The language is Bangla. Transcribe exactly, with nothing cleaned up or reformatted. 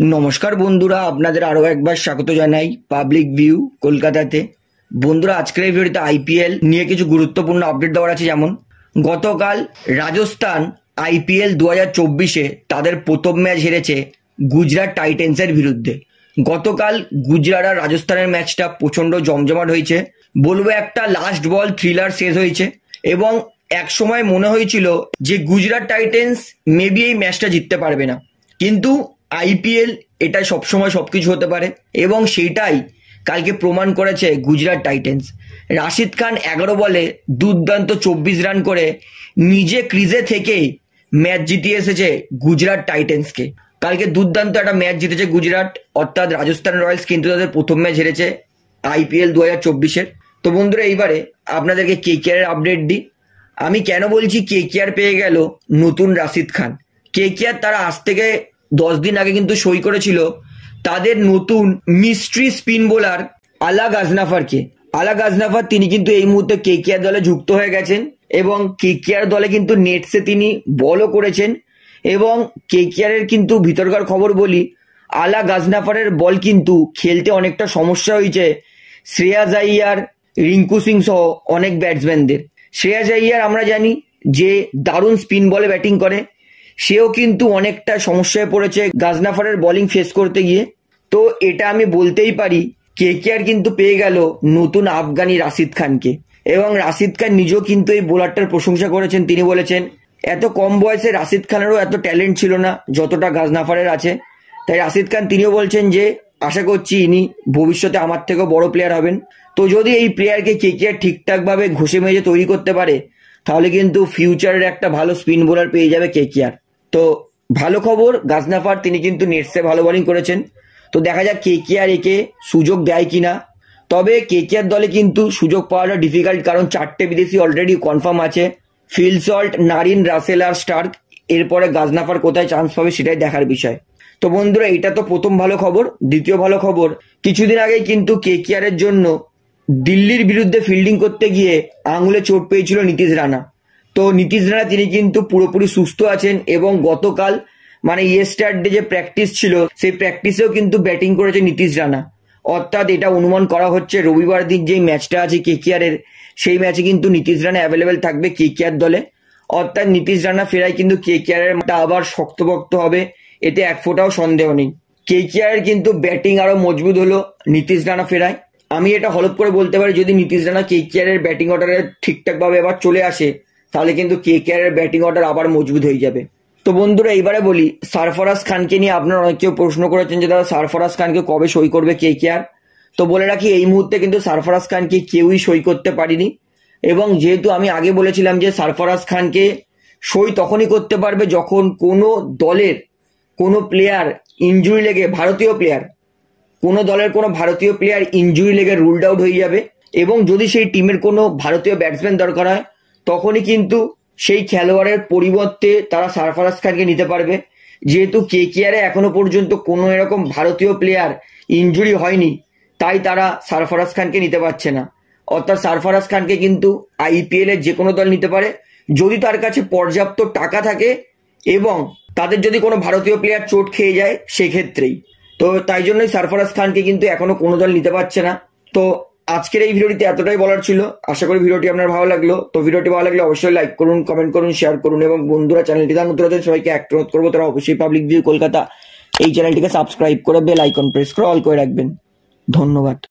নমস্কার বন্ধুরা, আপনাদের আরো একবার স্বাগত জানাই পাবলিক ভিউ কলকাতাতে। বন্ধুরা, আজকের এই ভিডিওতে আইপিএল নিয়ে কিছু গুরুত্বপূর্ণ আপডেট দেওয়ার আছে। যেমন গতকাল রাজস্থান আইপিএল দু হাজার চব্বিশে তাদের প্রথম ম্যাচ হেরেছে গুজরাট টাইটেন্সের বিরুদ্ধে। গতকাল গুজরাট আর রাজস্থানের ম্যাচটা প্রচন্ড জমজমাট হয়েছে। বলবো একটা লাস্ট বল থ্রিলার শেষ হয়েছে এবং এক সময় মনে হয়েছিল যে গুজরাট টাইটেন্স মেবি এই ম্যাচটা জিততে পারবে না, কিন্তু আইপিএল এটা সবসময় সবকিছু হতে পারে এবং সেটাই কালকে প্রমাণ করেছে গুজরাট টাইটেন্স। রাশিদ খান এগারো বলে দুর্দান্ত চব্বিশ রান করে নিজে ক্রিজে থেকে ম্যাচ জিতিয়ে এসেছে গুজরাট টাইটেন্সকে। কালকে দুর্দান্ত একটা ম্যাচ জিতেছে গুজরাট, অর্থাৎ রাজস্থান রয়্যালস কিন্তু তাদের প্রথম ম্যাচ হেরেছে আইপিএল দু হাজার চব্বিশের। তো বন্ধুরা, এইবারে আপনাদেরকে কেকেআর এর আপডেট দিই। আমি কেন বলছি কেকেআর পেয়ে গেল নতুন রাশিদ খান। কেকেআর তারা আজ থেকে দশ দিন আগে কিন্তু সই করেছিল তাদের নতুন মিস্ট্রি স্পিন বোলার আলা গাজনাফারকে। আলা গাজনাফার তিনি কিন্তু এই মুহূর্তে কেকেআর দলে যুক্ত হয়ে গেছেন এবং কেকেআর দলে কিন্তু নেটসে তিনি বলও করেছেন। এবং কেকেআর এর কিন্তু ভিতরকার খবর বলি, আলা গাজনাফারের বল কিন্তু খেলতে অনেকটা সমস্যা হয়েছে শ্রেয়াস আইয়ার, রিঙ্কু সিং সহ অনেক ব্যাটসম্যানদের। শ্রেয়াস আইয়ার আমরা জানি যে দারুণ স্পিন বলে ব্যাটিং করে, সেও কিন্তু অনেকটা সমস্যায় পড়েছে গাজনাফারের বোলিং ফেস করতে গিয়ে। তো এটা আমি বলতেই পারি কেকেআর কিন্তু পেয়ে গেল নতুন আফগানি রাশিদ খানকে। এবং রাশিদ খান নিজেও কিন্তু এই বোলারটার প্রশংসা করেছেন। তিনি বলেছেন এত কম বয়সে রাশিদ খানেরও এত ট্যালেন্ট ছিল না যতটা গাজনাফারের আছে। তাই রাশিদ খান তিনিও বলছেন যে আশা করছি ইনি ভবিষ্যতে আমার থেকেও বড় প্লেয়ার হবেন। তো যদি এই প্লেয়ারকে কেকেআর ঠিকঠাকভাবে ঘষে মেজে তৈরি করতে পারে তাহলে কিন্তু ফিউচারের একটা ভালো স্পিন বোলার পেয়ে যাবে কেকেআর। তো ভালো খবর, গাজনাফার তিনি কিন্তু নেটসে ভালো বোলিং করেছেন। তো দেখা যাক কেকেআর একে সুযোগ দেয় কিনা। তবে কেকেআর দলে কিন্তু সুযোগ পাওয়াটা ডিফিকাল্ট, কারণ চারটে বিদেশি অলরেডি কনফার্ম আছে, ফিল সল্ট, নারিন, রাসেল আর স্টার্ক। এরপরে গাজনাফার কোথায় চান্স পাবে সেটাই দেখার বিষয়। তো বন্ধুরা, এটা তো প্রথম ভালো খবর। দ্বিতীয় ভালো খবর, কিছুদিন আগেই কিন্তু কেকেআর এর জন্য দিল্লির বিরুদ্ধে ফিল্ডিং করতে গিয়ে আঙুলে চোট পেয়েছিল নীতিশ রানা। তো নীতিশ রানা তিনি কিন্তু পুরোপুরি সুস্থ আছেন এবং গতকাল মানে ইয়েস্টারডে যে প্র্যাকটিস ছিল সেই প্র্যাকটিসেও কিন্তু ব্যাটিং করেছে নীতিশ রানা। অর্থাৎ এটা অনুমান করা হচ্ছে রবিবার দিন যেই ম্যাচটা আছে কেকেআর এর, সেই ম্যাচে কিন্তু নীতিশ রানা অ্যাভেলেবেল থাকবে কেকেআর দলে। অর্থাৎ নীতিশ রানা ফেরায় কিন্তু কেকেআর এর আবার শক্তপোক্ত হবে, এতে এক ফোঁটাও সন্দেহ নেই। কেকেআর এর কিন্তু ব্যাটিং আরো মজবুত হলো নীতিশ রানা ফেরায়। আমি এটা হলপ করে বলতে পারি যদি নীতিশ রানা কেকেআর এর ব্যাটিং অর্ডারে ঠিকঠাক ভাবে আবার চলে আসে তাহলে কিন্তু কেকেআর এর ব্যাটিং অর্ডার আবার মজবুত হয়ে যাবে। তো বন্ধুরা, এইবারে বলি সরফরাজ খানকে নিয়ে আপনারা অনেক কেউ প্রশ্ন করেছেন যে দাদা সরফরাজ খানকে কবে সই করবে কেকেআর। তো বলে রাখি এই মুহূর্তে কিন্তু সরফরাজ খানকে কেউই সই করতে পারিনি। এবং যেহেতু আমি আগে বলেছিলাম যে সরফরাজ খানকে সই তখনই করতে পারবে যখন কোনো দলের কোনো প্লেয়ার ইনজুরি লেগে, ভারতীয় প্লেয়ার কোনো দলের কোনো ভারতীয় প্লেয়ার ইনজুরি লেগে রুলড আউট হয়ে যাবে এবং যদি সেই টিমের কোনো ভারতীয় ব্যাটসম্যান দরকার হয় তখনই কিন্তু সেই খেলোয়াড়ের পরিবর্তে তারা সরফরাজ খানকে নিতে পারবে। যেহেতু কেকেআর এ এখনো পর্যন্ত কোনো এরকম ভারতীয় প্লেয়ার ইনজুরি হয়নি, তাই তারা সরফরাজ খানকে নিতে পারছে না। অর্থাৎ সরফরাজ খানকে কিন্তু আইপিএল এর যে কোনো দল নিতে পারে যদি তার কাছে পর্যাপ্ত টাকা থাকে এবং তাদের যদি কোনো ভারতীয় প্লেয়ার চোট খেয়ে যায় সেক্ষেত্রেই। তো তাই জন্যই সরফরাজ খানকে কিন্তু এখনো কোনো দল নিতে পারছে না। তো আজকের এই ভিডিওটিতে এতটাই বলার ছিল। আশা করি ভিডিওটি আপনার ভালো লাগলো। তো ভিডিওটি ভালো লাগলে অবশ্যই লাইক করুন, কমেন্ট করুন, শেয়ার করুন এবং বন্ধুরা চ্যানেলটি তার নতুন সবাইকে অনুরোধ করবো তারা অবশ্যই পাবলিক ভিউ কলকাতা এই চ্যানেলটিকে সাবস্ক্রাইব করে বেল আইকন প্রেস করে অল করে রাখবেন। ধন্যবাদ।